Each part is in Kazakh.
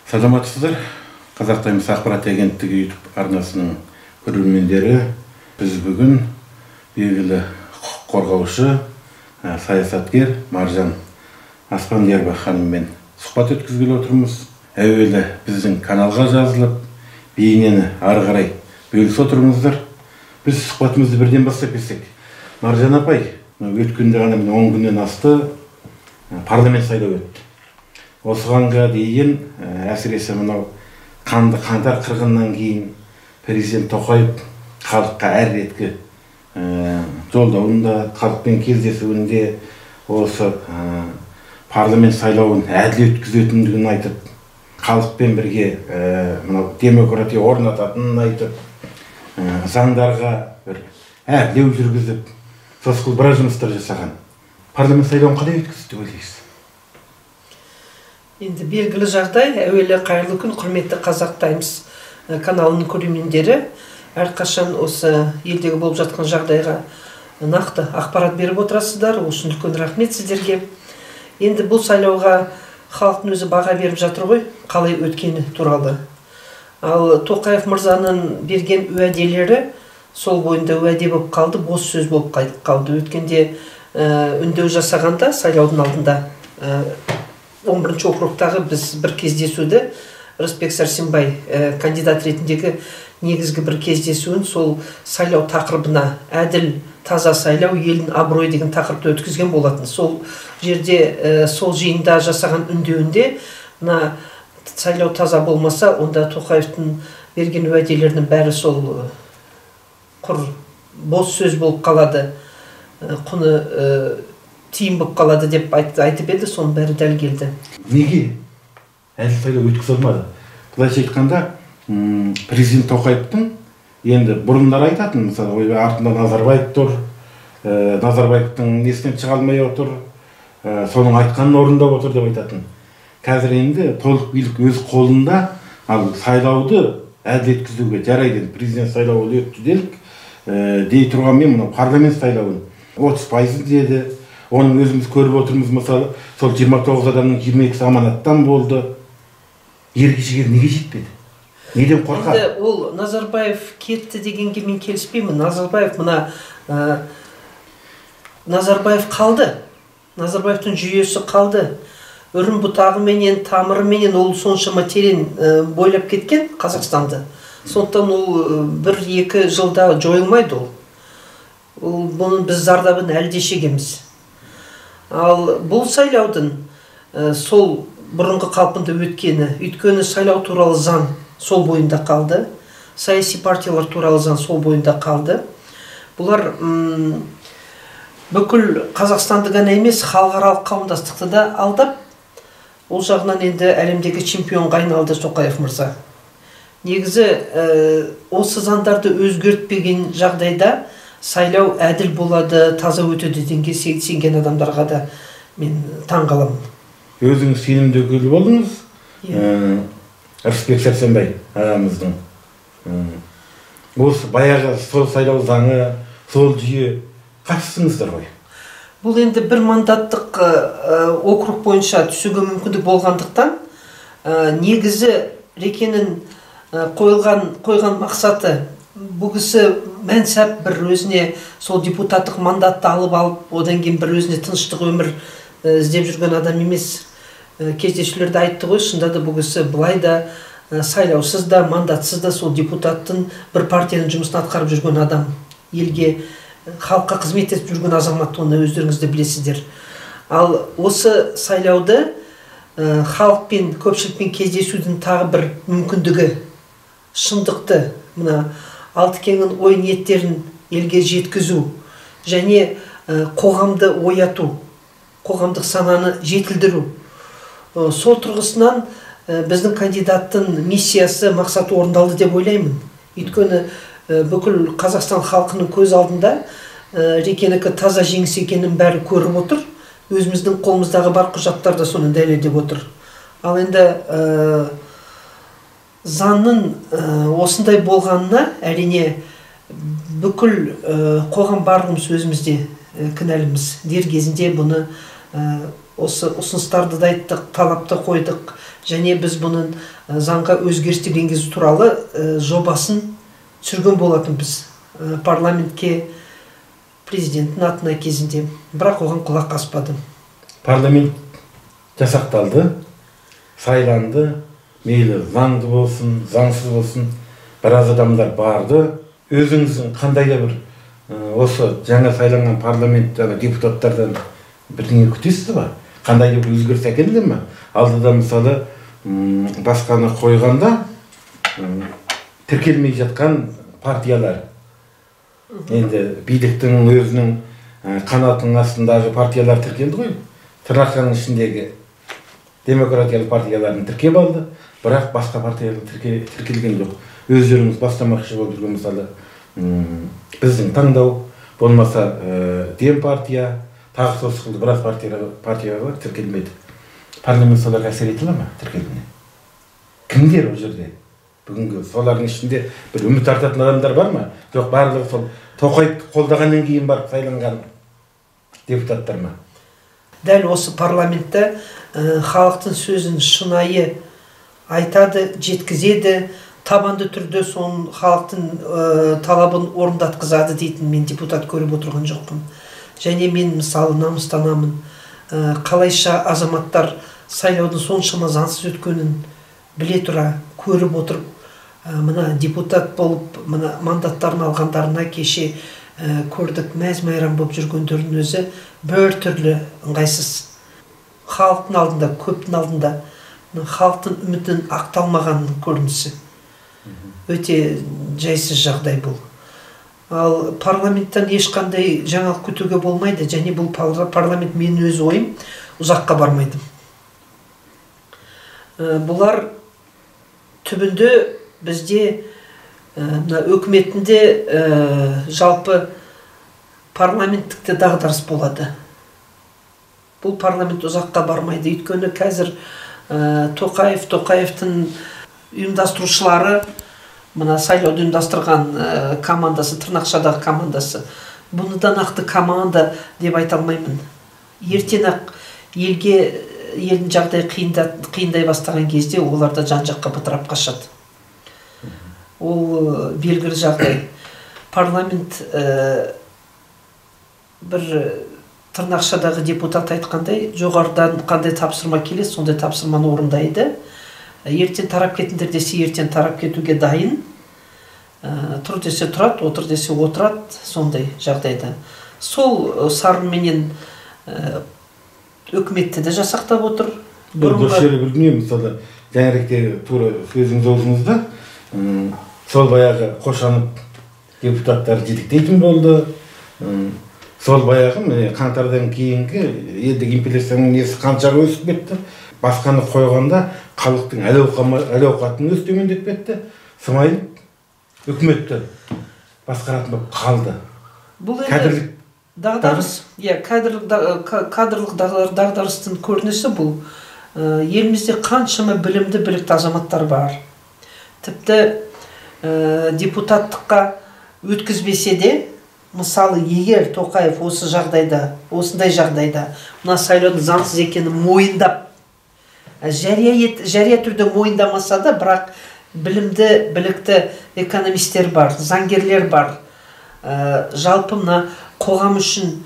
Саламатсыздар. Қазақ Таймс ақпарат агенттігі YouTube арнасының көрермендері, біз бүгін белгілі құқық қорғаушы, саясаткер Маржан Аспандиярова ханыммен сұхбат өткізгелі отырмыз. Әуелі біздің каналға жазылып, бейнені ары қарай бөлісіп отырыңыздар. Біз сұхбатымызды бірден бастап кетсек. Маржан апай, өткенде ғана 10 күннен асты парламент сайлауы өтті. Осығанға дейін, әсіресе мынау қанды қаңтар қырғыннан кейін президент Тоқаев халыққа әр реткі жолдауында, халықпен кездесуінде осы парламент сайлауын әділ өткізетіндігін айтып, халықпен бірге мынау демократия орнататынын айтып, заңдарға бір әділеу жүргізіп, сосын біраз жұмыстар жасаған. Парламент сайлауын қалай өткізді деп ойлайсыз? Енді белгілі жағдай, әуелі қайырлы күн, құрметті Қазақ Таймс каналының көрермендері, әрқашан осы елдегі болып жатқан жағдайға нақты ақпарат беріп отырасыздар. Ол үшін үлкен рахмет сіздерге. Енді бұл сайлауға халықтың өзі баға беріп жатыр ғой, қалай өткені туралы. Ал Тоқаев мырзаның берген уәделері сол бойында уәде болып қалды, бос сөз болып қалды. Өткенде үндеу жасағанда сайлаудың алдында 11-ші округтағы біз бір кездесуді, Рысбек Сәрсенбай кандидат ретіндегі негізгі бір кездесуін сол сайлау тақырыбына, әділ, таза сайлау, елдің абыройы деген тақырыпты өткізген болатын. Сол жерде, сол жиында жасаған үндеуінде, сайлау таза болмаса, онда Тоқаевтың берген уәделерінің бәрі сол құр бос сөз болып қалады, құны тиім болып қалады деп айтып еді, соның бәрі дәл келді. Неге әділ сайлау өткізе алмады? Былайша айтқанда, президент Тоқаевтың енді бұрындар айтатын, мысалы, артында Назарбаев тұр, Назарбаевтың несінен шыға алмай отыр, соның айтқанын орындап отыр деп айтатын. Қазір енді толық билік өз қолында, ал сайлауды әділ өткізуге жарайды. Президент сайлауы өтті делік, дей тұрғанмен мынау парламент сайлауын 30% деді. Оның өзіміз көріп отырмыз, мысалы, сол 29 адамның 22-сі аманаттан болды. Ергешегер неге жетпеді? Неден қорқады? Енді ол Назарбаев кетті дегенге мен келіспеймін. Назарбаев қалды. Назарбаевтың жүйесі қалды. Үрім бұтағыменен, тамырыменен ол соншама терең бойлап кеткен Қазақстанды. Сондықтан ол 1-2 жылда жойылмайды ол. Бұның біз зардабын әлде шегеміз. Ал бұл сайлаудың сол бұрынғы қалпында өткені, өйткені сайлау туралы заң сол бойында қалды, саяси партиялар туралы заң сол бойында қалды. Бұлар бүкіл Қазақстанды ғана емес, халықаралық қауымдастықты да алдап, ол жағынан енді әлемдегі чемпионға айналды Тоқаев мырза. Негізі осы заңдарды өзгертпеген жағдайда сайлау әділ болады, таза өтеді дегенге сенген адамдарға да мен таң қаламын. Өзіңіз сенімді өкілі болдыңыз, Рысбек Сәрсенбай ағамыздың. Осы баяғы сол сайлау заңы, сол жүйе қатыстыңыздар ғой? Бұл енді бір мандаттық округ бойынша түсуге мүмкіндік болғандықтан, негізі Рекенің қойған мақсаты, бұл кісі мәнсәп бір өзіне сол депутаттық мандатты алып, одан кейін бір өзіне тыныштық өмір іздеп жүрген адам емес. Кездесулерде айтты ғой, шында да бұл кісі былай да сайлаусыз да, мандатсыз да сол депутаттың бір партияның жұмысын атқарып жүрген адам. Елге, халыққа қызмет етіп жүрген азамат, оны өздеріңізді білесіздер. Ал осы сайлауды халықпен, көпшілікпен кездесудің тағы бір мүмкіндігі, шындықты, Алтыкеңнің ой ниеттерін елге жеткізу және қоғамды ояту, қоғамдық сананы жетілдіру. Сол тұрғысынан біздің кандидаттың миссиясы, мақсаты орындалды деп ойлаймын. Өйткені бүкіл Қазақстан халқының көз алдында Рекенікі таза жеңіс екенін бәрі көріп отыр. Өзіміздің қолымыздағы бар құжаттар да соны дәлелдеп отыр. Ал енді заңның осындай болғанына әрине бүкіл қоғам барлығымыз өзімізде кінәліміз. Дер кезінде бұны осы ұсыныстарды да айттық, талапты қойдық, және біз бұның заңға өзгерістер енгізу туралы жобасын түсірген болатын біз парламентке президенттің атына кезінде, бірақ оған құлақ аспадым. Парламент жасақталды, сайланды, мейлі заңды болсын, заңсыз болсын, біраз адамдар барды. Өзіңіздің қандай да бір осы жаңа сайланған парламент депутаттардан бірдеңе күтесіз ба? Қандай да бір өзгеріс әкелді ме? Алдыда мысалы басқаны қойғанда тіркелмей жатқан партиялар, енді биліктің өзінің қанатының астындағы партиялар тіркелді ғой. Тырнақшаның ішіндегі демократиялық партияларын тіркеп алды, бірақ басқа партиялар тіркелген жоқ. Өздеріңіз бастамақшы болып жүрген мысалы біздің таңдау болмаса Дем партия, тағы сол сықылды біраз партиялар тіркелмеді. Парламент соларға әсер етіле ме тіркелуіне? Кімдер ол жерде? Бүгінгі солардың ішінде бір үміт артатын адамдар бар ма? Жоқ, барлығы сол Тоқаевты қолдағаннан кейін барып сайланған депутаттар ма? Дәл осы парламентте халықтың сөзін шынайы айтады, жеткізеді, табанды түрде соның халықтың талабын орындатқызады дейтін мен депутат көріп отырған жоқпын. Және мен мысалы намыстанамын, қалайша азаматтар сайлаудың соншама заңсыз өткенін біле тұра, көріп отырып, мына депутат болып, мына мандаттарын алғандарына кеше көрдік, мәз-майрам болып жүргендердің өзі бір түрлі ыңғайсыз. Халықтың алдында, көптің алдында халықтың үмітін ақталмағанның көрінісі. Өте жайсыз жағдай бұл. Ал парламенттен ешқандай жаңалық күтуге болмайды, және бұл парламент менің өз ойым ұзаққа бармайды. Бұлар түбінде бізде өкіметінде жалпы парламенттікті дағдарыс болады. Бұл парламент ұзаққа бармайды. Өйткені қазір Тоқаевтың ұйымдастырушылары, мына сайлауды ұйымдастырған командасы, Тырнақшадағы командасы, бұны да нақты команда деп айта алмаймын. Ертең-ақ елдің жағдай қиындай бастаған кезде оларда жан-жаққа бытырап қашады. Ол белгілі жағдай. Парламент бір Тырнақшадағы депутат айтқандай, жоғарыдан қандай тапсырма келеді, сондай тапсырманы орындайды. Ертең тарап кетіңдер десе, ертең тарап кетуге дайын. Тұр десе тұрады, отыр десе отырады, сондай жағдайда. Сол сарынменен өкіметті де жасақтап отыр. Дұрыс жері білмеймін, мысалы, жәңіректегі тура сөзіңіз өзіңізді, сол баяғы қошанып депутаттар жетектейтін болды. Сол баяғы қаңтардан кейінгі елдік инфляцияның несі қаншаға өсіп кетті. Басқаны қойғанда халықтың әл-ауқатының өз төмендеп кетті. Смайылов үкіметті басқаратын болып қалды. Бұл енді дағдарыс, кадрлық дағдарыстың көрінісі бұл. Елімізде қаншама білімді, білікті азаматтар бар. Тіпті депутаттыққа өткізбесе де, мысалы, егер Тоқаев осы жағдайда, осындай жағдайда, мына сайлаудың заңсыз екенін мойындап, жария түрде мойындамаса да, бірақ білімді, білікті экономистер бар, заңгерлер бар. Жалпы мына қоғам үшін,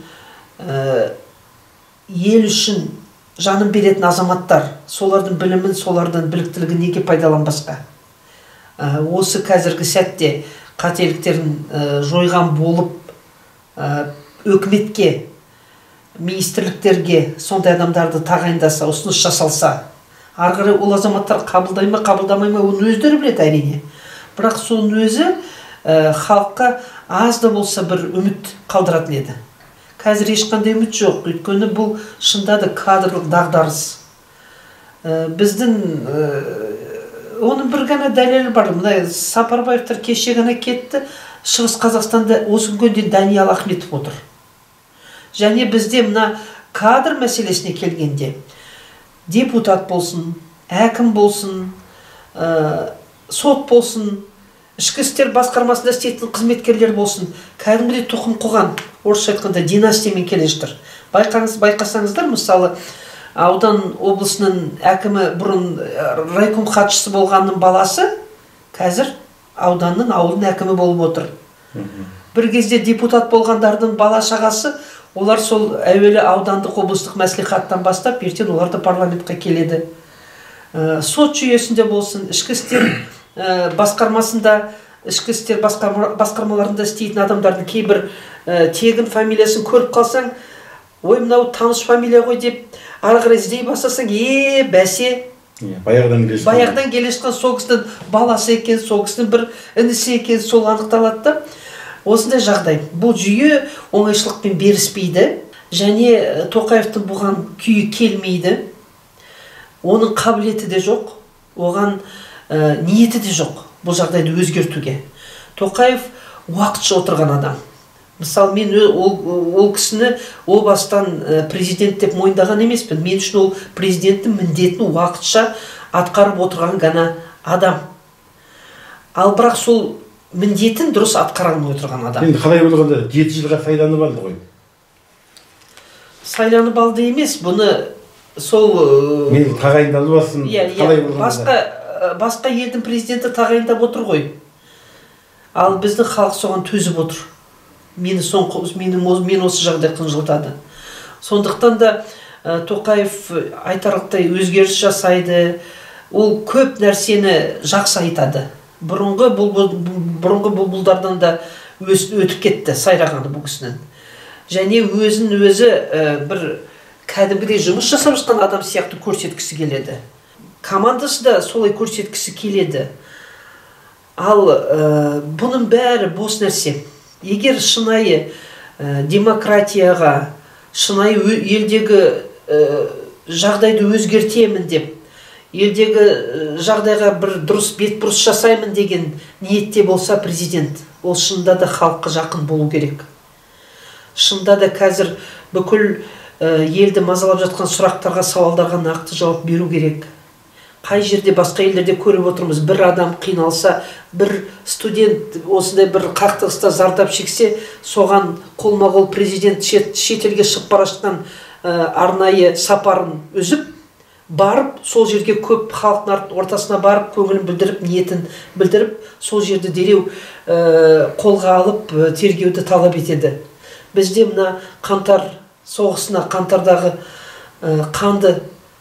ел үшін жанын беретін азаматтар, солардың білімін, солардың біліктілігін неге пайдаланбасқа? Осы қазіргі сәтте қателіктерін жойған болып, өкіметке, министрліктерге сондай адамдарды тағайындаса, ұсыныс жасалса, арғыры ол азаматтар қабылдай ма, қабылдамай ма, оны өздері біледі әрине. Бірақ соның өзі халыққа аз да болса бір үміт қалдыратын еді. Қазір ешқандай үміт жоқ, өйткені бұл шында да кадрлық дағдарыс. Біздің оның бір ғана дәлелі бар. Мына Сапарбаевтар кеше ғана кетті, Шығыс Қазақстанда осы күнге дейін Даниал Ахметов отыр. Және бізде мына кадр мәселесіне келгенде депутат болсын, әкім болсын, сот болсын, ішкі істер басқармасында істейтін қызметкерлер болсын, кәдімгідей тұқым қуған, орысша айтқанда династиямен келе жатыр. Байқасаңыздар, мысалы, аудан облысының әкімі бұрын райком хатшысы болғанның баласы қазір ауданның ауылдың әкімі болып отыр. Бір кезде депутат болғандардың бала шағасы, олар сол әуелі аудандық облыстық мәслихаттан бастап, ертең олар да парламентқа келеді. Сот жүйесінде болсын, ішкі істер басқармасында, ішкі істер басқармаларында істейтін адамдардың кейбір тегін фамилиясын көріп қалсаң, ой, мынау таныс фамилия ғой деп, ары қарай іздей бастасаң, бәсе, баяғыдан келе жатқан сол кісінің баласы екен, сол кісінің бір інісі екен, сол анықталады. Осындай жағдай. Бұл жүйе оңайшылықпен беріспейді, және Тоқаевтың бұған күйі келмейді. Оның қабілеті де жоқ, оған ниеті де жоқ бұл жағдайды өзгертуге. Тоқаев уақытша отырған адам. Мысалы, мен ол кісіні о бастан президент деп мойындаған емеспін. Мен үшін ол президенттің міндетін уақытша атқарып отырған ғана адам. Ал бірақ сол міндетін дұрыс атқара алмай отырған адам. Енді қалай болғанда 7 жылға сайланып алды ғой. Сайланып алды емес, бұны сол мен тағайындалып алсын, қалай болғанда. Басқа елдің президенті тағайындап отыр ғой. Ал біздің халық соған төзіп отыр. Мені осы жағдай қынжылтады. Сондықтан да Тоқаев айтарлықтай өзгеріс жасайды. Ол көп нәрсені жақсы айтады. Бұрынғы бұлбұлдардан да өтіп кетті сайрағаны бұл кісінің. Және өзін-өзі бір кәдімгідей жұмыс жасап жатқан адам сияқты көрсеткісі келеді. Командасы да солай көрсеткісі келеді. Ал бұның бәрі бос нәрсе. Егер шынайы демократияға, шынайы елдегі жағдайды өзгертемін деп, елдегі жағдайға бір дұрыс бетбұрыс жасаймын деген ниетте болса президент, ол шынында да халыққа жақын болу керек. Шынында да қазір бүкіл елді мазалап жатқан сұрақтарға, сауалдарға нақты жауап беру керек. Қай жерде басқа елдерде көріп отырмыз, бір адам қиналса, бір студент осындай бір қақтығыста зардап шексе, соған қолма-қол президент шетелге шығып бара жатқан арнайы сапарын үзіп, барып, сол жерге көп халықтың ортасына барып, көңілін білдіріп, ниетін білдіріп, сол жерді дереу қолға алып, тергеуді талап етеді. Бізде мына қаңтар соғысына, қаңтардағы қанды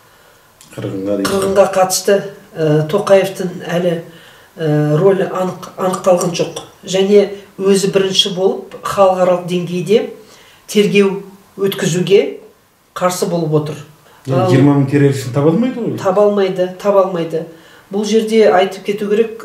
қырғынға қатысты Тоқаевтың әлі рөлі анықталған жоқ. Және өзі бірінші болып халықаралық деңгейде тергеу өткізуге қарсы болып отыр. 20 мың террористін таба алмайды ғой? Таба алмайды. Бұл жерде айтып кету керек,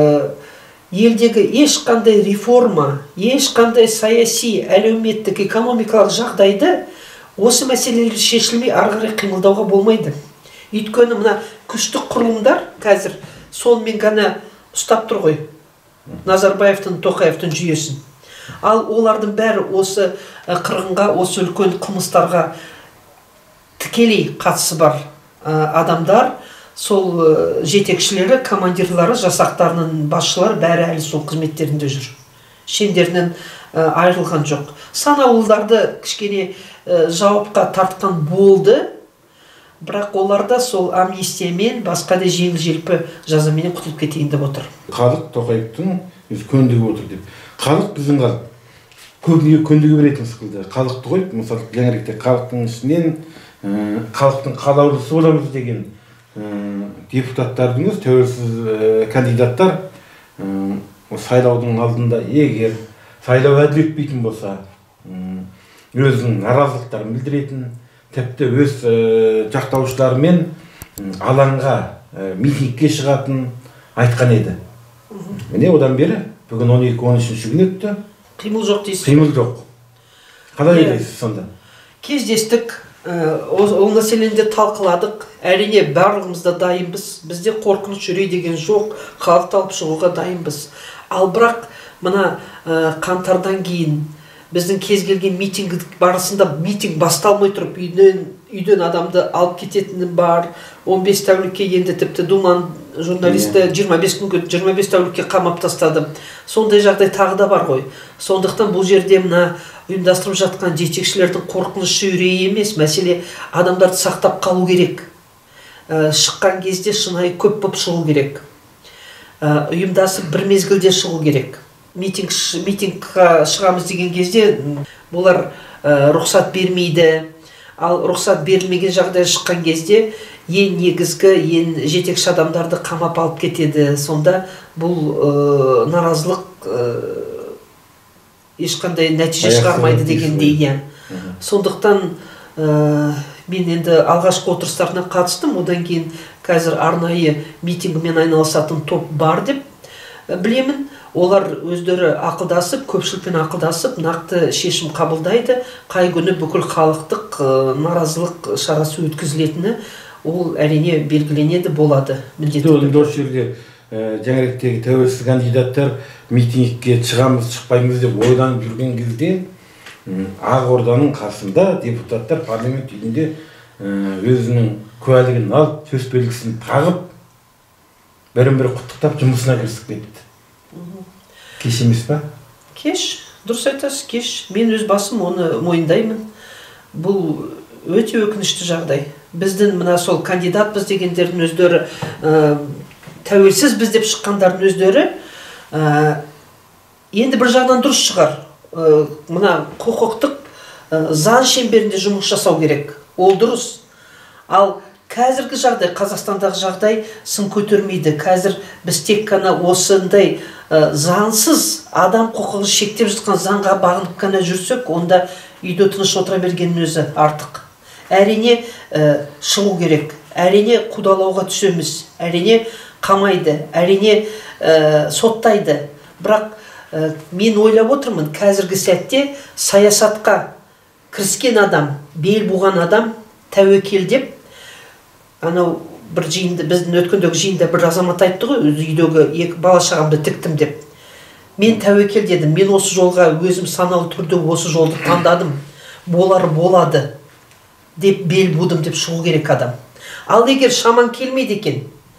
елдегі ешқандай реформа, ешқандай саяси, әлеуметтік, экономикалық жағдайды осы мәселелер шешілмей ары қарай қимылдауға болмайды. Өйткені мына күштік құрылымдар қазір сонымен ғана ұстап тұр ғой, Назарбаевтың, Тоқаевтың жүйесін. Ал олардың бәрі осы қырғынға, осы үлкен қылмыстарға тікелей қатысы бар адамдар, сол жетекшілері, командирлары, жасақтарының басшылары бәрі әлі сол қызметтерінде жүр. Шендерінен айырылған жоқ. Санаулыларды кішкене жауапқа тартқан болды, бірақ оларда сол амнистиямен, басқа да жеңіл-желпі жазаменен құтылып кетейін деп отыр. Халық Тоқаевтың көндігіп отыр деп. Халық біздің халық. Көбіне көндігі беретін сықылды. Халықты қойып, мысалы, жаңаректе халықтың ішінен халықтың қалаулысы боламыз деген депутаттардың, тәуелсіз кандидаттар сайлаудың алдында егер сайлау әділ өтпейтін болса, өзінің наразылықтарын білдіретін, тіпті өз жақтаушыларымен алаңға, митингке шығатын айтқан еді. Міне одан бері бүгін 12-13 күн өтті. Қимыл жоқ дейсіз? Қимыл жоқ. Қалай ойлайсыз сонда? Кездестік, ол мәселені талқыладық. Әрине барлығымыз да дайынбыз. Бізде қорқыныш үрей деген жоқ, халықты алып шығуға дайынбыз. Ал бірақ мына қаңтардан кейін біздің кез келген митинг барысында митинг басталмай тұрып үйден адамды алып кететіні бар. 15 тәулікке енді тіпті Думан журналисті 25 күнге 25 тәулікке қамап тастады. Сондай жағдай тағы да бар ғой. Сондықтан бұл жерде мына ұйымдастырып жатқан жетекшілердің қорқынышы үрейі емес, мәселе адамдарды сақтап қалу керек. Шыққан кезде шынайы көп болып шығу керек. Ұйымдасып бір мезгілде шығу керек. Митингқа шығамыз деген кезде бұлар рұқсат бермейді. Ал рұқсат берілмеген жағдай шыққан кезде ең негізгі, ең жетекші адамдарды қамап алып кетеді. Сонда бұл наразылық ешқандай нәтиже шығармайды дегендей. Сондықтан мен енді алғашқы отырыстарына қатыстым, одан кейін қазір арнайы митингімен айналысатын топ бар деп білемін. Олар өздері ақылдасып, көпшілікпен ақылдасып, нақты шешім қабылдайды. Қай күні бүкіл халықтық наразылық шарасы өткізілетіні ол әрине белгіленеді, болады. Осы жерде жаңаректегі тәуелсіз кандидаттар митингке шығамыз, шықпаймыз деп ойланып жүрген кезде Ақорданың қасында депутаттар парламент үйінде өзінің куәлігін алып, төс белгісін тағып, бірін-бірі құттықтап жұмысына кірісіп кетті. Кеш емес па? Кеш, дұрыс айтасыз, кеш. Мен өз басым оны мойындаймын. Бұл өте өкінішті жағдай. Біздің мына сол кандидатпыз дегендердің өздері, тәуелсіз біз деп шыққандардың өздері, енді бір жағынан дұрыс шығар. Мына құқықтық заң шеңберінде жұмыс жасау керек. Ол дұрыс. Ал қазіргі жағдай, Қазақстандағы жағдай сын көтермейді. Қазір біз тек қана осындай заңсыз адам құқығын шектеп жатқан заңға бағынып қана жүрсек, онда үйде тыныш отыра бергеннің өзі артық. Әрине шығу керек. Әрине қудалауға түсеміз. Әрине қамайды. Әрине соттайды. Бірақ мен ойлап отырмын, қазіргі сәтте саясатқа кіріскен адам, бел буған адам тәуекел деп, анау бір жиында, біздің өткендегі жиында бір азамат айтты ғой, үйдегі екі бала шағамды тіктім деп. Мен тәуекел дедім, мен осы жолға өзім саналы түрде осы жолды таңдадым, болары болады деп бел будым деп шығу керек адам. Ал егер шаман келмейді екен,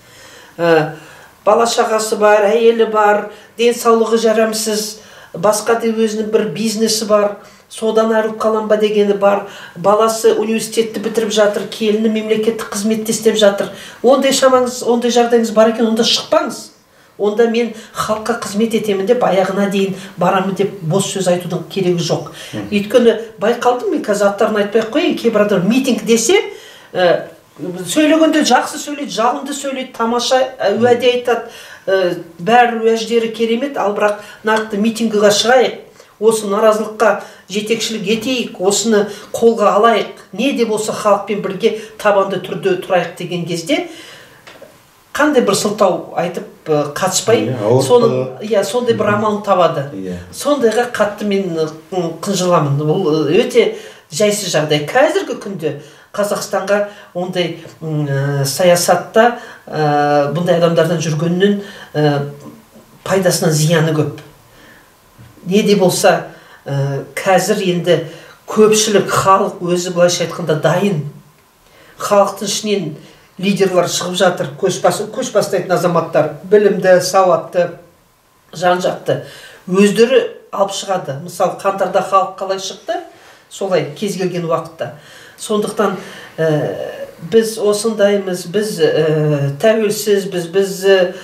бала шағасы бар, әйелі бар, денсаулығы жарамсыз, басқа да өзінің бір бизнесі бар, содан айырылып қалам ба дегені бар, баласы университетті бітіріп жатыр, келіні мемлекеттік қызметте істеп жатыр. Ондай шамаңыз, ондай жағдайыңыз бар екен, онда шықпаңыз. Онда мен халыққа қызмет етемін деп, аяғына дейін барамын деп бос сөз айтудың керегі жоқ. Өйткені байқалдым, мен қазір аттарын айтпай қояйын, кейбір адам митинг десе, сөйлегенде жақсы сөйлейді, жалынды сөйлейді, тамаша уәде айтады, бәрі уәждері керемет, ал бірақ нақты митингіге шығайық, осы наразылыққа жетекшілік етейік, осыны қолға алайық, не де болса халықпен бірге табанды түрде тұрайық деген кезде қандай бір сылтау айтып қатыспай, сондай бір амалын табады. Сондайға қатты мен қынжыламын. Бұл өте жайсыз жағдай. Қазіргі күнде Қазақстанға ондай саясатта бұндай адамдардан жүргеннің пайдасынан зияны көп. Не де болса, қазір енді көпшілік халық өзі былайша айтқанда дайын. Халықтың ішінен лидерлар шығып жатыр, көш бастайтын азаматтар, білімді, сауатты, жан-жақты. Өздері алып шығады. Мысалы, қаңтарда халық қалай шықты, солай кез келген уақытта. Сондықтан біз осындаймыз, біз тәуелсізбіз, біз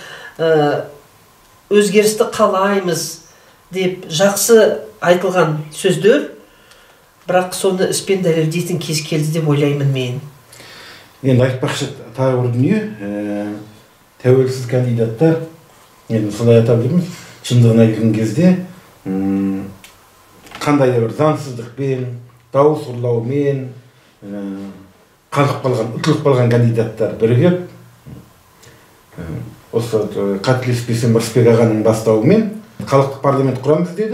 өзгерісті қалаймыз деп жақсы айтылған сөздер, бірақ соны іспен дәлелдейтін кез келді деп ойлаймын мен. Енді айтпақшы тағы бір дүние, тәуелсіз кандидаттар, енді солай атап жүрміз, шындығына келген кезде қандай да бір заңсыздықпен, дауыс ұрлаумен ұтылып қалған кандидаттар бірігіп, осы қателеспесем Рысбек ағаның бастауымен халықтық парламент құрамыз деді.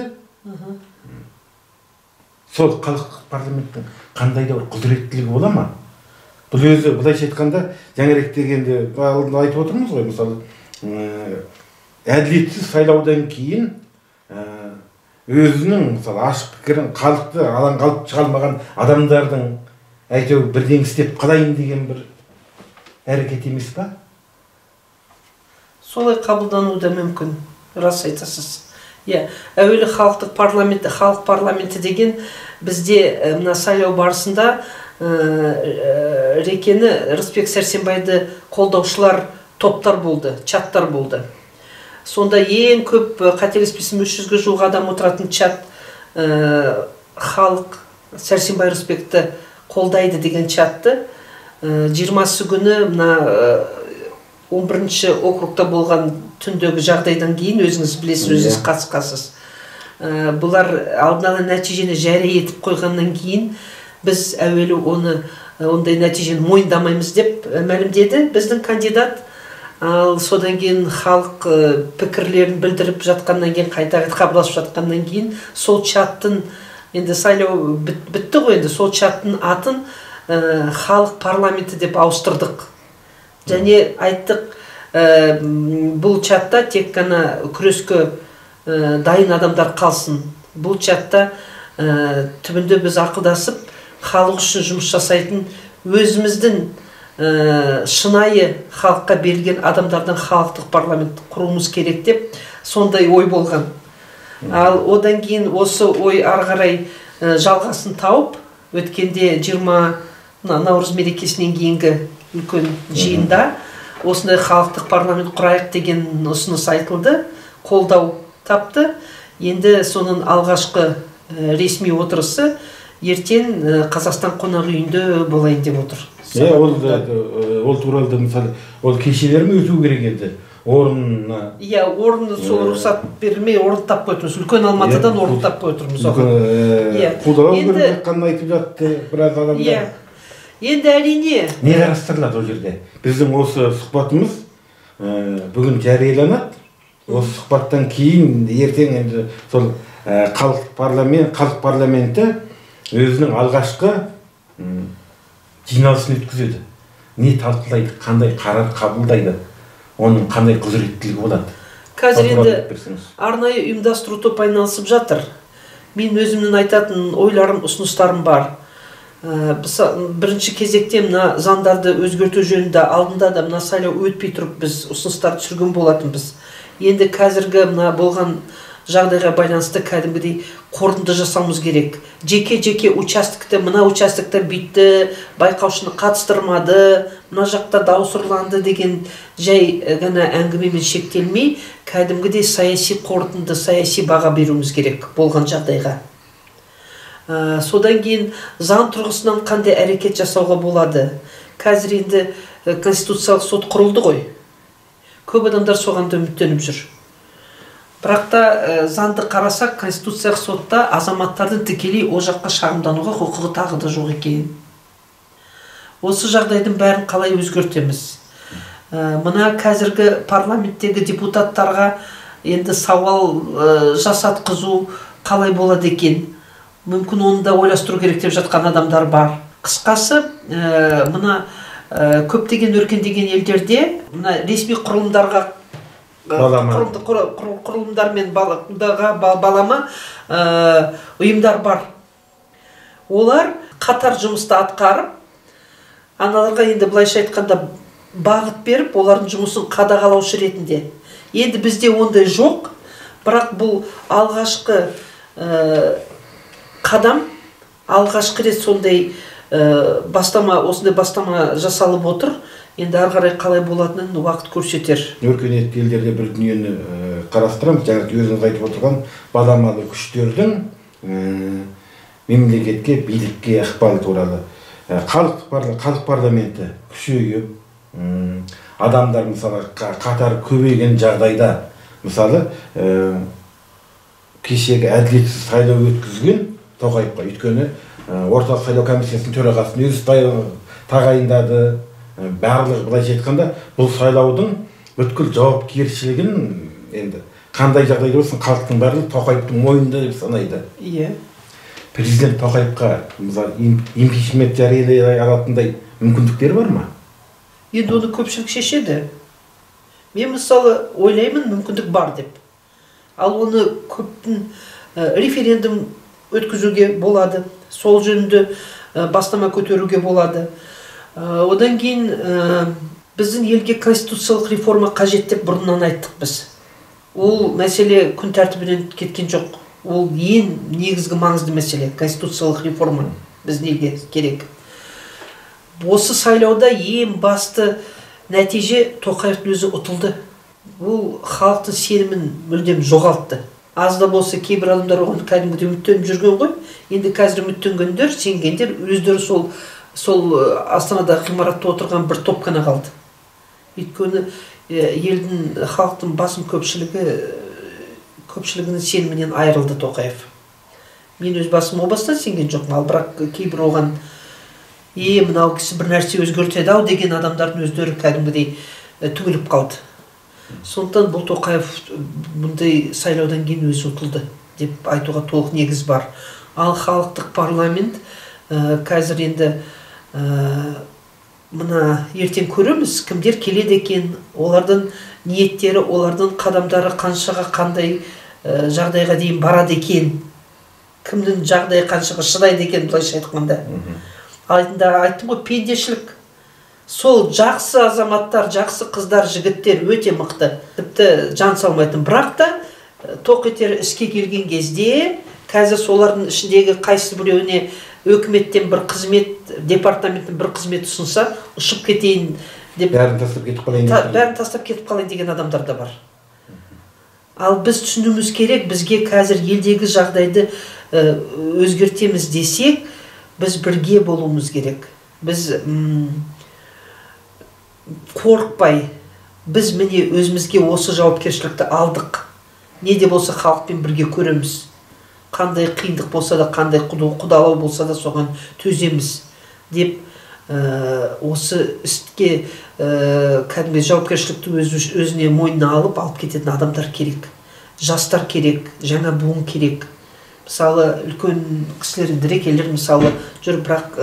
Сол халықтық парламенттің қандай да бір құзыреттілігі бола ма? Бұл өзі, бұлайша айтқанда, жаңарек дегенде айтып отырмыз ғой, мысалы, әділетсіз сайлаудан кейін өзінің мысалы ашық пікірін халықты алаң қалып шыға алмаған адамдардың әйтеуір бірдеңе істеп қалайын деген бір әрекет емес па? Солай қабылдануы да мүмкін, рас айтасыз. Әуелі халық парламенті деген бізде мына сайлау барысында Рекені Рысбек Сәрсенбайды қолдаушылар топтар болды, чаттар болды. Сонда ең көп қателеспесем 300-ге жуық адам отыратын чат халық Сәрсенбай Рысбекті қолдайды деген чатты 20 күні мына 11-ші округта болған түндегі жағдайдан кейін өзіңіз білесіз, өзіңіз қатысқансыз. Бұлар алдын ала нәтижені жария етіп қойғаннан кейін біз әуелі ондай нәтижені мойындамаймыз деп мәлімдеді біздің кандидат. Ал содан кейін халық пікірлерін білдіріп жатқаннан кейін, қайта хабарласып жатқаннан кейін сол чаттың, енді сайлау бітті ғой, енді сол чаттың атын халық парламенті деп ауыстырдық. Және айттық, бұл чатта тек қана күреске дайын адамдар қалсын. Бұл чатта түбінде біз ақылдасып, халық үшін жұмыс жасайтын өзіміздің шынайы халыққа берілген адамдардан халықтық парламент құруымыз керек деп сондай ой болған. Ал одан кейін осы ой ары қарай жалғасын тауып, өткенде 20 наурыз мерекесінен кейінгі үлкен жиында осындай халықтық парламент құрайық деген ұсыныс айтылды, қолдау тапты. Енді соның алғашқы ресми отырысы ертең Қазақстан қонақ үйінде болайын деп отыр. Ол туралы мысалы, ол кешелер ме өту керек еді? Орнына... орынды сол рұқсат берілмей, орын таппай отырмыз. Үлкен Алматыдан орын таппай отырмыз. Қолдау керек жатқанын айтып жатты біраз адамдар. Енді әрине... Не қарастырылады ол жерде? Біздің осы сұхбатымыз бүгін жарияланады. Осы сұхбаттан кейін ертең енді сол халық парламенті өзінің алғашқы жиналысын өткізеді. Не талқылайды, қандай қарар қабылдайды, оның қандай құзыреттілігі болады? Қазір енді арнайы ұйымдастыру топ айналысып жатыр. Мен өзімнің айтатын ойларым, ұсыныстарым бар. Бірінші кезекте мына заңдарды өзгерту жөнінде алдында да мына сайлау өтпей тұрып біз ұсыныстар түсірген болатынбыз. Енді қазіргі мына болған жағдайға байланысты кәдімгідей қорытынды жасауымыз керек. Жеке участокта, мына участокта бүйтті, байқаушыны қатыстырмады, мына жақта дауыс ұрланды деген жай ғана әңгімемен шектелмей, кәдімгідей саяси қорытынды, саяси баға беруіміз керек болған жағдайға. Содан кейін заң тұрғысынан қандай әрекет жасауға болады? Қазір енді конституциялық сот құрылды ғой. Көп адамдар соған үміттеніп жүр. Бірақ та заңды қарасақ, конституциялық сотта азаматтардың тікелей ол жаққа шағымдануға құқығы тағы да жоқ екен. Осы жағдайдың бәрін қалай өзгертеміз? Мына қазіргі парламенттегі депутаттарға енді сауал жасатқызу қалай болады екен? Мүмкін оны да ойластыру керек деп жатқан адамдар бар. Қысқасы, мына көптеген өркендеген елдерде мына ресми құрылымдарға құрылымдар мен балама ұйымдар бар. Олар қатар жұмысты атқарып, аналарға енді былайша айтқанда бағыт беріп, олардың жұмысын қадағалаушы ретінде. Енді бізде ондай жоқ, бірақ бұл алғашқы қадам, алғашқы рет сондай осындай бастама жасалып отыр. Енді ары қарай қалай болатынын уақыт көрсетер. Өркениетті елдерде бір дүниені қарастырамыз. Жаңа өзіңіз айтып отырған баламалы күштердің мемлекетке, билікке ықпалы туралы. Халық парламенті күшейіп, адамдар мысалы қатар көбейген жағдайда, мысалы кешегі әділетсіз сайлау өткізген Тоқаевқа, өйткені орталық сайлау комиссиясының төрағасын өзі тағайындады. Барлығы былайша айтқанда, бұл сайлаудың бүткіл жауапкершілігін енді қандай жағдайда болсын халықтың барлығы Тоқаевтың мойнында деп санайды. Президент Тоқаевқа импичмент жариялай алатындай мүмкіндіктер бар ма? Енді оны көпшілік шешеді. Мен мысалы ойлаймын, мүмкіндік бар деп. Ал оны көптің референдум өткізуге болады, сол жөнінде бастама көтеруге болады. Одан кейін біздің елге конституциялық реформа қажет деп бұрыннан айттық біз. Ол мәселе күн тәртібінен кеткен жоқ. Ол ең негізгі маңызды мәселе, конституциялық реформа біздің елге керек. Осы сайлауда ең басты нәтиже Тоқаевтың өзі ұтылды. Бұл халықтың сенімін мүлдем жоғалтты. Аз да болса кейбір адамдар оған кәдімгідей үміттеніп жүрген ғой. Енді қазір үміттенгендер, сенгендер өздері сол Астанадағы ғимаратта отырған бір топ қана қалды. Өйткені елдің халықтың басым көпшілігінің сенімінен айырылды Тоқаев. Мен өз басым о бастан сенген жоқпын, ал бірақ кейбір оған мынау кісі бір нәрсе өзгертеді ау деген адамдардың өздері кәдімгідей түңіліп қалды. Сондықтан бұл Тоқаев бұндай сайлаудан кейін өзі ұтылды деп айтуға толық негіз бар. Ал халықтық парламент қазір енді мына ертең көреміз, кімдер келеді екен, олардың ниеттері, олардың қадамдары қаншаға, қандай жағдайға дейін барады екен, кімнің жағдайы қаншаға шыдайды екен, былайша айтқанда. Айттым ғой, пендешілік. Сол жақсы азаматтар, жақсы қыздар, жігіттер өте мықты, тіпті жан салмайтын. Бірақ та тоқ етері іске келген кезде, қазір солардың ішіндегі қайсы біреуіне өкіметтен бір қызмет, департаменттен бір қызмет ұсынса, ұшып кетейін деп, бәрін тастап кетіп қалайын деген адамдар да бар. Ал біз түсінуіміз керек, бізге қазір елдегі жағдайды өзгертеміз десек, біз бірге болуымыз керек. Біз қорықпай, біз міне өзімізге осы жауапкершілікті алдық. Не де болса халықпен бірге көреміз. Қандай қиындық болса да, қандай құдалау болса да соған төземіз деп осы істке кәдімгі жауапкершілікті өзіне мойнына алып кететін адамдар керек. Жастар керек, жаңа буын керек. Мысалы, үлкен кісілер, дірекелер мысалы жүр, бірақ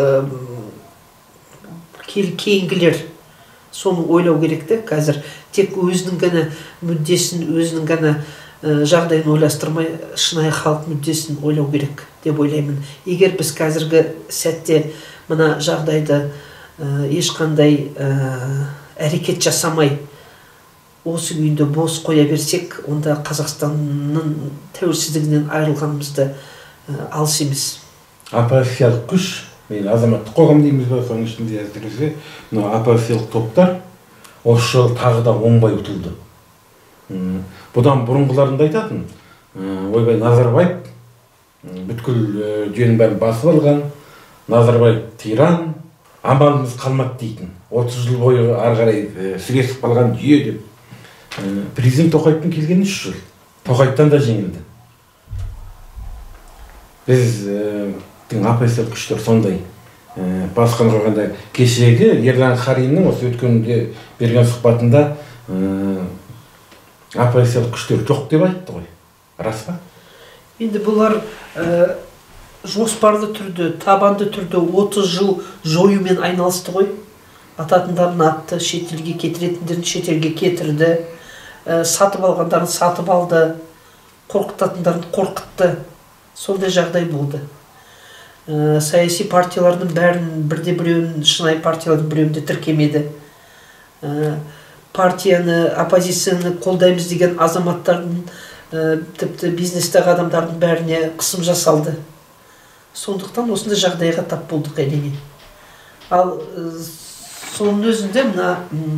кейінгілер соны ойлау керек те. Қазір тек өзінің ғана мүддесін, өзінің ғана жағдайын ойластырмай, шынайы халық мүддесін ойлау керек деп ойлаймын. Егер біз қазіргі сәтте мына жағдайды ешқандай әрекет жасамай, осы күйінде бос қоя берсек, онда Қазақстанның тәуелсіздігінен айырылғанымызды алыс емес. Оппозициялық күш, мен азаматтық қоғам дейміз бе, соның ішінде әзіресе, оппозициялық топтар осы жолы тағы да оңбай ұтылды. Бұдан бұрынғыларында айтатын, ойбай Назарбаев бүткіл жүйенің бәрін басып алған, Назарбаев тиран, амалымыз қалмады дейтін. 30 жыл бойы ары қарай сіресіп қалған жүйе деп. Президент Тоқаевтың келгені 3 жыл. Тоқаевтан да жеңілді. Біздің оппозициялық күштер сондай. Басқан қойғанда кешегі Ерлан Қариннің осы өткенде берген сұхбатында оппозициялық күштер жоқ деп айтты ғой. Рас па? Енді бұлар жоспарлы түрде, табанды түрде 30 жыл жоюмен айналысты ғой. Ататындарын атты, шетелге кетіретіндерін шетелге кетірді, сатып алғандарын сатып алды, қорқытатындарын қорқытты. Сондай жағдай болды. Саяси партиялардың бәрін бірде-біреуін, шынайы партиялардың біреуінде тіркемеді. Партияны, оппозицияны қолдаймыз деген азаматтардың, тіпті бизнестегі адамдардың бәріне қысым жасалды. Сондықтан осындай жағдайға тап болдық әрине. Ал соның өзінде мына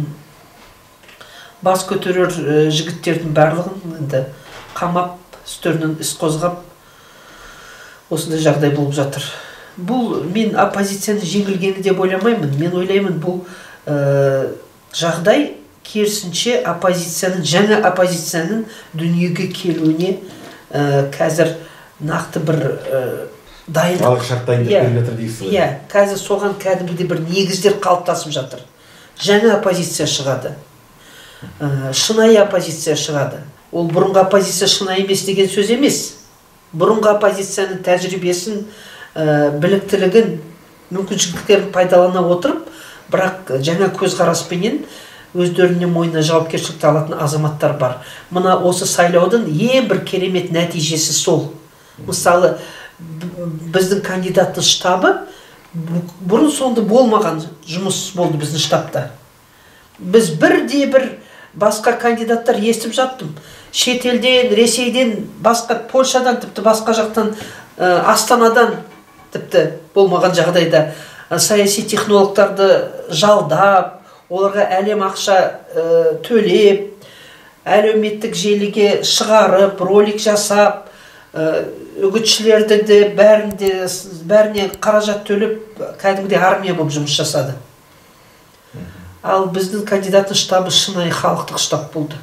бас көтерер жігіттердің барлығын қамап, үстерінен іс қозғап, осындай жағдай болып жатыр. Бұл мен оппозицияны жеңілгені деп ойламаймын. Мен ойлаймын, бұл жағдай керісінше жаңа оппозицияның дүниеге келуіне қазір нақты бір дайындық. Халық шарттайын деп беріп жатыр дейсіз ғой. Қазір соған кәдімгідей бір негіздер қалыптасып жатыр. Жаңа оппозиция шығады. Шынайы оппозиция шығады. Ол бұрынғы оппозиция шынайы емес деген сөз емес. Бұрынғы оппозицияның тәжірибесін, біліктілігін, мүмкіншіліктерін пайдалана отырып, бірақ жаңа көзқараспенен өздеріне мойнына жауапкершілікті алатын азаматтар бар. Мына осы сайлаудың ең бір керемет нәтижесі сол. Мысалы, біздің кандидаттың штабы бұрын соңды болмаған жұмыс болды біздің штабта. Біз бір басқа кандидаттар естіп жаттым. Шетелден, Ресейден, басқа Польшадан, тіпті басқа жақтан, Астанадан тіпті болмаған жағдайда саяси технологтарды жалдап, оларға әлем ақша төлеп, әлеуметтік желіге шығарып, ролик жасап, үгітшілерді де бәріне қаражат төлеп, кәдімгідей армия болып жұмыс жасады. Ал біздің кандидаттың штабы шынайы халықтық штаб болды.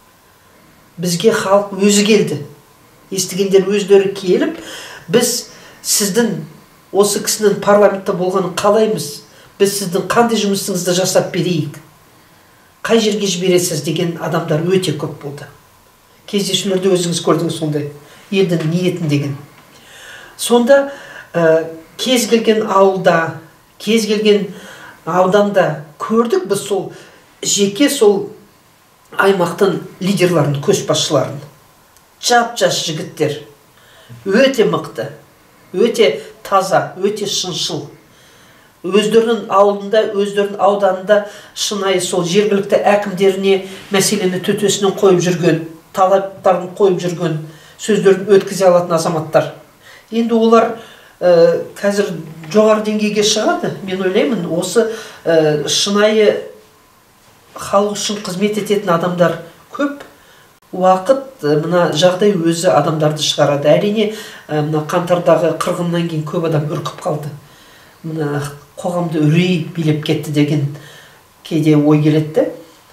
Бізге халық өзі келді. Естігендер өздері келіп, біз сіздің осы кісінің парламентте болғанын қалаймыз. Біз сіздің қандай жұмысыңызды жасап берейік. Қай жерге жібересіз деген адамдар өте көп болды. Кездесулерде өзіңіз көрдіңіз сондай. Елдің ниетін деген. Сонда кез келген ауылда, кез келген ауданда көрдік біз сол жеке сол аймақтың лидерларын, көшбасшыларын. Жап-жас жігіттер. Өте мықты, өте таза, өте шыншыл. Өздерінің ауылында, өздерінің ауданында шынайы сол жергілікті әкімдеріне мәселені төтесінен қойып жүрген, талаптарын қойып жүрген, сөздерін өткізе алатын азаматтар. Енді олар қазір жоғары деңгейге шығады. Мен ойлаймын, осы шынайы халық үшін қызмет ететін адамдар көп. Уақыт, мына жағдай өзі адамдарды шығарады. Әрине, мына қаңтардағы қырғыннан кейін көп адам үркіп қалды. Мына қоғамды үрей билеп кетті деген кейде ой келеді.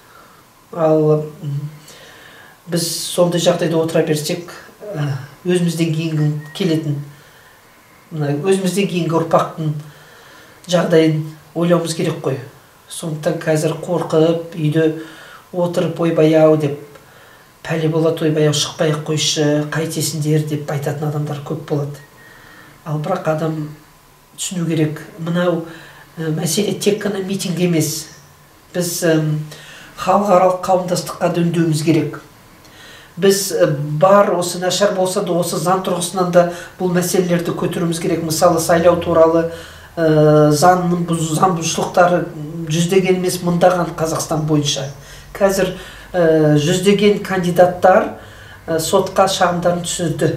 Ал біз сондай жағдайда отыра берсек, өзімізден кейінгі келетін, өзімізден кейінгі ұрпақтың жағдайын ойлауымыз керек қой. Сондықтан қазір қорқып, үйде отырып ойбай-ау деп, пәле болады ойбай-ау, шықпай-ақ қойшы, қайтесіңдер деп айтатын адамдар көп болады. Ал бірақ адам түсіну керек, мынау мәселе тек қана митинг емес. Біз халықаралық қауымдастыққа үндеуіміз керек. Біз бар, осы нашар болса да, осы заң тұрғысынан да бұл мәселелерді көтеруіміз керек. Мысалы, сайлау туралы заң бұзушылықтары жүздеген емес мыңдаған Қазақстан бойынша. Қазір жүздеген кандидаттар сотқа шағымдарын түсірді.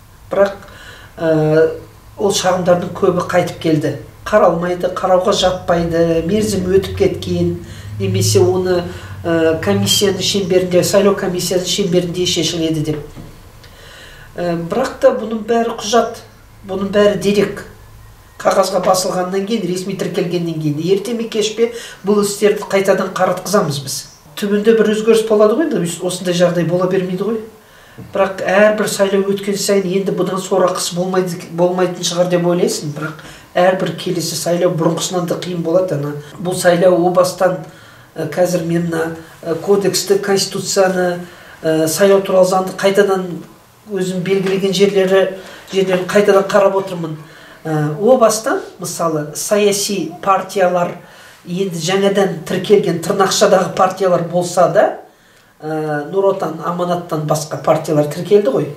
Бірақ ол шағымдардың көбі қайтып келді. Қаралмайды, қарауға жатпайды, мерзім өтіп кеткен, немесе оны комиссияның шеңберінде, сайлау комиссияның шеңберінде шешіледі деп. Бірақ та бұның бәрі құжат, бұның бәрі дерек. Қағазға басылғаннан кейін, ресми тіркелгеннен кейін, ерте ме кеш пе бұл істерді қайтадан қаратқызамыз біз. Түбінде бір өзгеріс болады ғой, осындай жағдай бола бермейді ғой. Бірақ әрбір сайлау өткен сайын енді бұдан сорақысы болмайтын шығар деп ойлайсың. Бірақ әрбір келесі сайлау бұрынғысынан да қиын болады. Бұл сайлау о бастан қазір мен кодексті, конституцияны, сайлау туралы заңды қайтадан өзім белгілеген жерлерін қайтадан қарап отырмын. О бастан, мысалы, саяси партиялар енді жаңадан тіркелген тырнақшадағы партиялар болса да, Нұр Отан, Аманаттан басқа партиялар тіркелді ғой.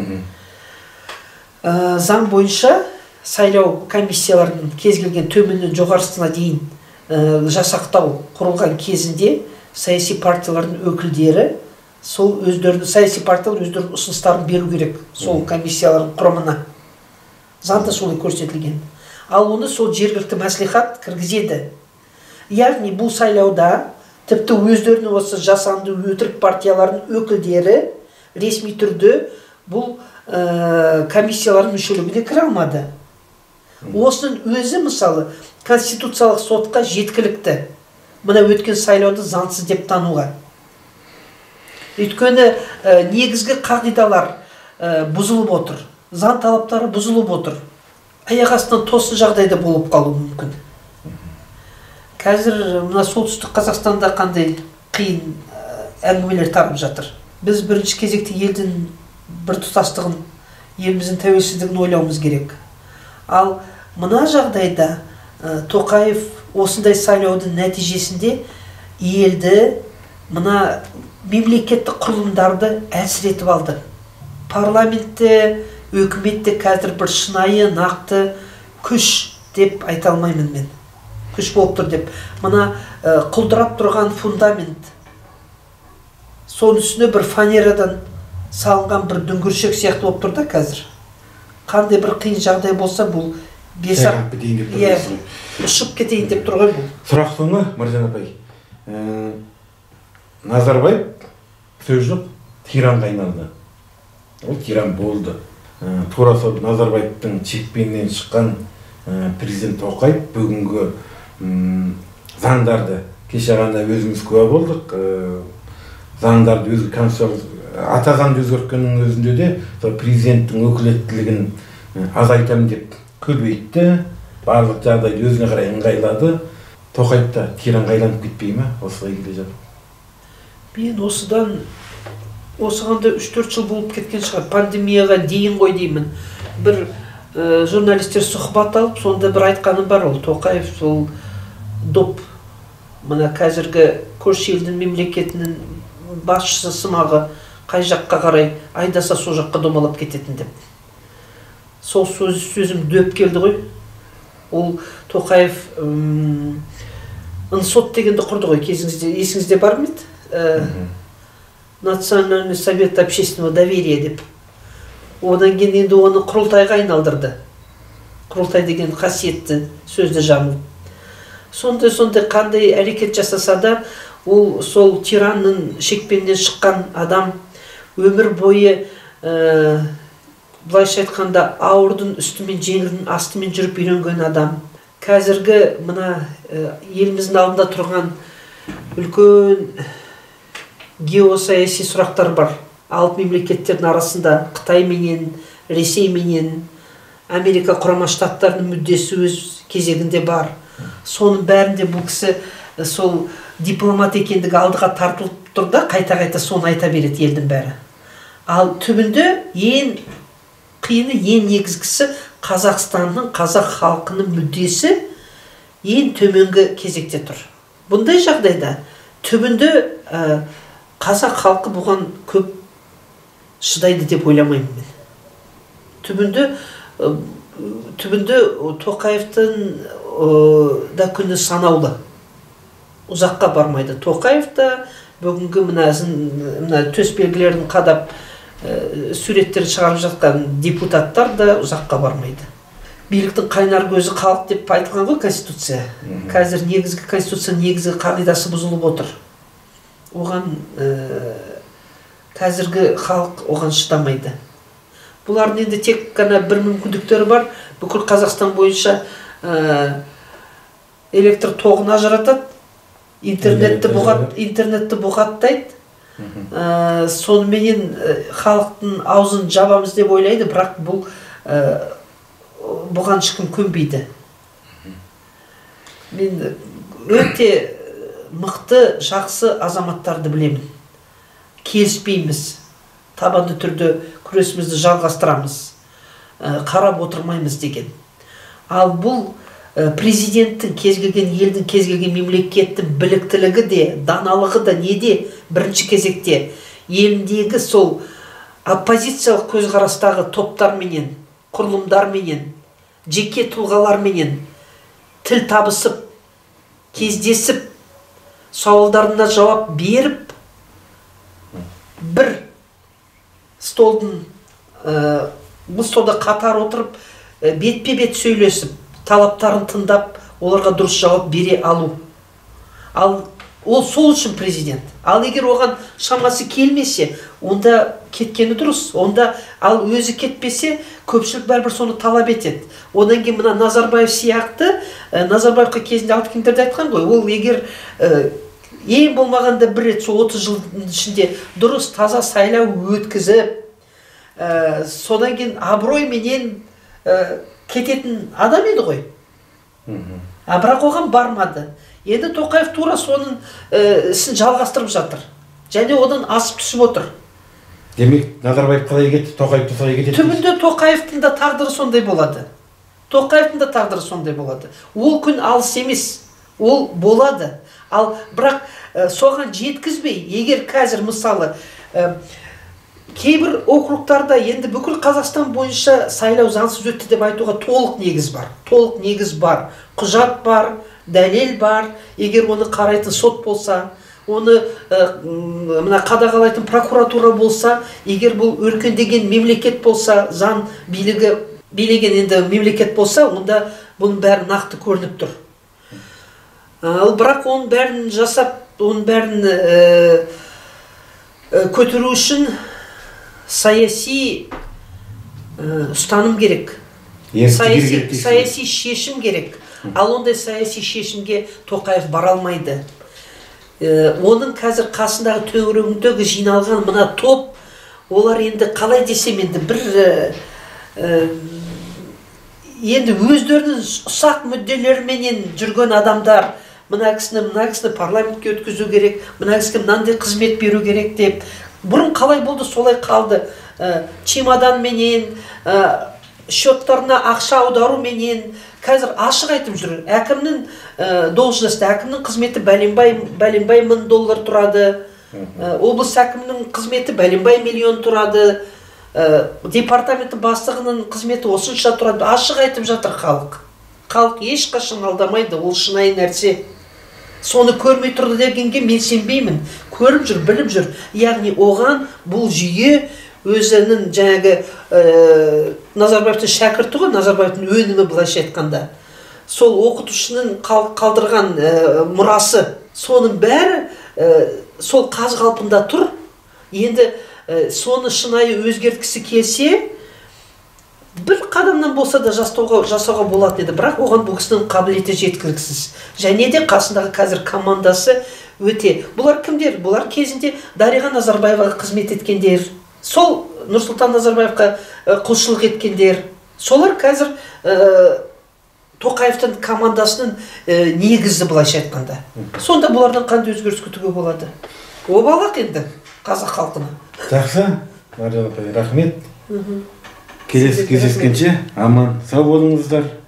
Заң бойынша сайлау комиссияларының кез келген төменнен жоғарысына дейін жасақтау құрылған кезінде саяси партиялардың өкілдері сол саяси партиялар өздерінің ұсыныстарын беру керек сол комиссиялардың құрамына. Заңда солай көрсетілген. Ал оны сол жергілікті мәслихат кіргізеді. Яғни бұл сайлауда тіпті өздерінің осы жасанды өтірік партиялардың өкілдері ресми түрде бұл комиссиялардың мүшелігіне кіре алмады. Осының өзі, мысалы, конституциялық сотқа жеткілікті. Мына өткен сайлауды заңсыз деп тануға. Өйткені негізгі қағидалар бұзылып отыр. Заң талаптары бұзылып отыр. Аяқ астынан тосын жағдайда болып қалуы мүмкін. Қазір мына солтүстік Қазақстанда қандай қиын әңгімелер тарап жатыр. Біз бірінші кезекте елдің бір тұтастығын, еліміздің тәуелсіздігін ойлауымыз керек. Ал мына жағдайда Тоқаев осындай сайлаудың нәтижесінде елді, мына мемлекеттік құрылымдарды әлсіретіп алды. Парламентте өкіметте қазір бір шынайы нақты күш деп айта алмаймын мен. Күш болып тұр деп. Мына құлдырап тұрған фундамент. Соның үстіне бір фанерадан салынған бір дүңгіршек сияқты болып тұр да қазір. Қандай бір қиын жағдай болса, бұл ұшып кетейін деп тұр ғой бұл. Сұрақ соңы, Маржан апай. Назарбаев сөз жоқ, тиранға айналды. Ол тиран болды. Тура сол Назарбаевтың шекпенінен шыққан президент Тоқаев бүгінгі заңдарды, кеше ғана өзіміз куә болдық, заңдарды ата заңды өзгерткеннің өзінде де президенттің өкілеттілігін азайтамын деп көбейтті, барлық жағдайды өзіне қарай ыңғайлады. Тоқаев та тиранға айланып кетпей ме осылай келе жатыр? Мен осыған да 3-4 жыл болып кеткен шығар, пандемияға дейін ғой деймін. Бір журналистер сұхбат алып, сонда бір айтқаным бар, ол Тоқаев сол доп, мына қазіргі көрші елдің мемлекетінің басшысы сымағы қай жаққа қарай айдаса сол жаққа домалап кететін деп. Сол сөзім дөп келді ғой. Ол Тоқаев ынсот дегенді құрды ғой кезіңізде, есіңізде бар ма еді? Национальный совет общественного доверия деп. Одан кейін енді оны құрылтайға айналдырды. Құрылтай деген қасиетті сөзді жамылып. Сондай қандай әрекет жасаса да, ол сол тиранның шекпенінен шыққан адам, өмір бойы былайша айтқанда ауырдың үстімен жеңілдің астымен жүріп үйренген адам. Қазіргі мына еліміздің алдында тұрған үлкен геосаяси сұрақтар бар. Алып мемлекеттердің арасында Қытай менен, Ресей менен, Америка құрама штаттарының мүддесі өз кезегінде бар. Соның бәрінде бұл кісі сол дипломат екендігі алдыға тартылып тұр да, қайта-қайта соны айта береді елдің бәрі. Ал түбінде ең қиыны, ең негізгісі Қазақстанның, қазақ халқының мүддесі ең төменгі кезекте тұр. Бұндай жағдайда түбінде қазақ халқы бұған көп шыдайды деп ойламаймын мен. Түбінде Тоқаевтың да күні санаулы. Ұзаққа бармайды. Тоқаев та бүгінгі мына төсбелгілерін қадап суреттерін шығарып жатқан депутаттар да ұзаққа бармайды. Биліктің қайнар көзі халық деп айтылған ғой Конституция. Қазір негізгі Конституция негізгі қағидасы бұзылып отыр. Оған қазіргі халық оған шыдамайды. Бұлардың енді тек қана бір мүмкіндіктері бар. Бүкіл Қазақстан бойынша электр тоғын ажыратады, интернетті бұғаттайды. Соныменен халықтың аузын жабамыз деп ойлайды, бірақ бұған ешкім көнбейді. Мен өте мықты, жақсы азаматтарды білемін. Келіспейміз, табанды түрде күресімізді жалғастырамыз, қарап отырмаймыз деген. Ал бұл президенттің, кез келген елдің, кез келген мемлекеттің біліктілігі де, даналығы да неде бірінші кезекте еліндегі сол оппозициялық көзқарастағы топтар менен, құрылымдар менен, жеке тұлғалар менен тіл табысып, кездесіп, сауалдарына жауап беріп, бір столда қатар отырып, бетпе-бет сөйлесіп, талаптарын тыңдап, оларға дұрыс жауап бере алу. Ал ол сол үшін президент. Ал егер оған шамасы келмесе, онда кеткені дұрыс. Онда ал өзі кетпесе, көпшілік бәрібір соны талап етеді. Одан кейін мына Назарбаев сияқты, Назарбаевқа кезінде Алтыкемерде айтқан ғой, ол егер ең болмағанда бір рет сол 30 жылдың ішінде дұрыс таза сайлау өткізіп, содан кейін абыройменен кететін адам еді ғой. Бірақ оған бармады. Енді Тоқаев тура соның ісін жалғастырып жатыр. Және одан асып түсіп отыр. Демек, Назарбаев қалай кетті, Тоқаев қалай кетеді? Түбінде Тоқаевтың да тағдыры сондай болады. Тоқаевтың да тағдыры сондай болады. Ол күн алыс емес. Ол болады. Ал бірақ соған жеткізбей, егер қазір мысалы кейбір округтарда енді бүкіл Қазақстан бойынша сайлау заңсыз өтті деп айтуға толық негіз бар. Толық негіз бар. Құжат бар, дәлел бар. Егер оны қарайтын сот болса, оны мына қадағалайтын прокуратура болса, егер бұл өркендеген мемлекет болса, заң билеген енді мемлекет болса, онда бұның бәрі нақты көрініп тұр. Ал бірақ оның бәрін жасап, оның бәрін көтеру үшін саяси ұстаным керек. Саяси шешім керек. Ал ондай саяси шешімге Тоқаев бара алмайды. Оның қазір қасындағы төңірегіндегі жиналған мына топ, олар енді қалай десем енді енді өздерінің ұсақ мүдделеріменен жүрген адамдар, мына кісіні парламентке өткізу керек, мына кісіге мынандай қызмет беру керек деп. Бұрын қалай болды, солай қалды. Чемоданменен, счеттарына ақша аударуменен, қазір ашық айтып жүр. Әкімнің должности, әкімнің қызметі бәленбай $1000 тұрады. Облыс әкімнің қызметі бәленбай миллион тұрады. Департаменті бастығының қызметі осынша тұрады. Ашық айтып жатыр халық. Халық ешқашан алдамайды, ол шынайы нәрсе. Соны көрмей тұрды дегенге мен сенбеймін. Көріп жүр, біліп жүр. Яғни оған бұл жүйе өзінің жаңағы Назарбаевтың шәкірті ғой, Назарбаевтың өнімі былайша айтқанда. Сол оқытушының қалдырған мұрасы, соның бәрі сол қаз қалпында тұр. Енді соны шынайы өзгерткісі келсе, бір қадамнан болса да жасауға болады еді, бірақ оған бұл кісінің қабілеті жеткіліксіз. Және де қасындағы қазір командасы өте. Бұлар кімдер? Бұлар кезінде Дариға Назарбаеваға қызмет еткендер, сол Нұрсұлтан Назарбаевқа құлшылық еткендер. Солар қазір Тоқаевтың командасының негізі былайша айтқанда. Сонда бұлардан қандай өзгеріс күтуге болады? Обалақ енді қазақ халқына. Жақсы, Маржан апай, рахмет. Келесі кездескенше аман сау болыңыздар.